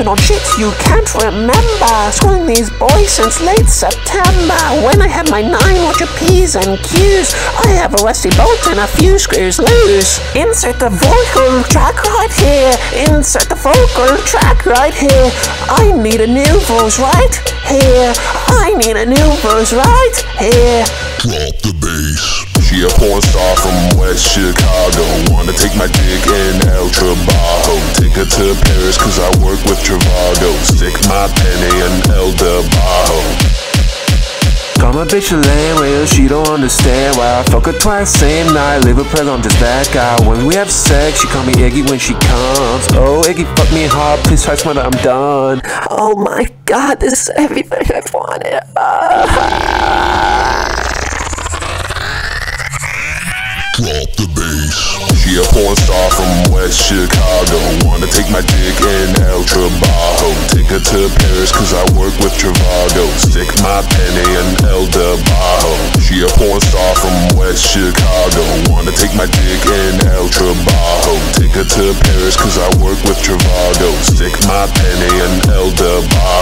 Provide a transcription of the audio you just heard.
tripping on shit you can't remember. Schooling these boys since late September. When I had my 9, watch your P's and Q's. I have a rusty bolt and a few screws loose. Insert the vocal track right here. Insert the vocal track right here. I need a new voice right here. I need a new voice right here. Drop the bass. She a porn star from West Chicago. Wanna take my dick in El Trabajo. Take her to Paris cause I work with Travago. Stick my penny in El Debajo. Call my bitch a lame whale, she don't understand why I fuck her twice same night, leave her preg on just back out. When we have sex, she call me Iggy when she comes. Oh, Iggy, fuck me hard, please try to I'm done. Oh my god, this is everything I wanted. Drop the bass. She a porn star from West Chicago. Wanna take my dick in El Trabajo. Take her to Paris cause I work with Travago. Stick my penny in El Debajo. She a porn star from West Chicago. Wanna take my dick in El Trabajo. Take her to Paris cause I work with Travago. Stick my penny in El Debajo.